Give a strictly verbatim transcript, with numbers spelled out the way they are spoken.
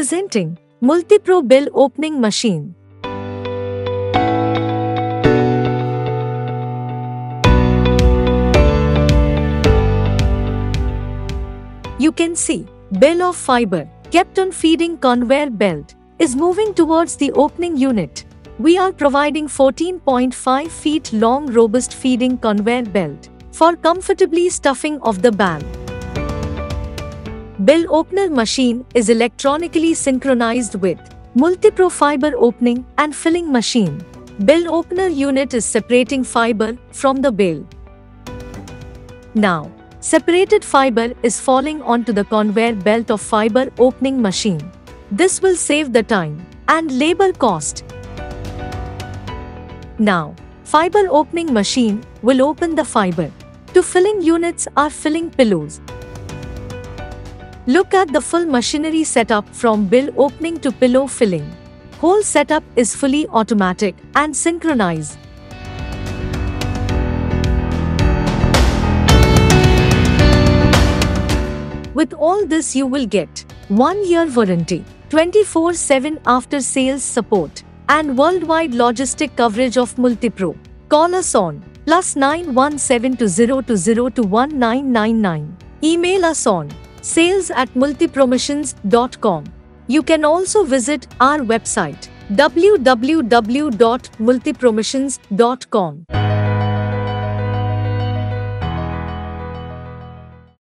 Presenting Multipro Bill Opening Machine. You can see bill of fiber kept on feeding conveyor belt is moving towards the opening unit. We are providing fourteen point five feet long robust feeding conveyor belt for comfortably stuffing of the bag. Bill opener machine is electronically synchronized with Multipro fiber opening and filling machine. Bill opener unit is separating fiber from the bill. Now, separated fiber is falling onto the conveyor belt of fiber opening machine. This will save the time and labor cost. Now, fiber opening machine will open the fiber. To filling units are filling pillows. Look at the full machinery setup from bill opening to pillow filling. Whole setup is fully automatic and synchronized. With all this you will get one year warranty, twenty-four seven after sales support, and worldwide logistic coverage of Multipro. Call us on plus nine one seven two zero two zero two one nine nine nine. Email us on sales at multipromissions dot com. You can also visit our website w w w dot multipromissions dot com.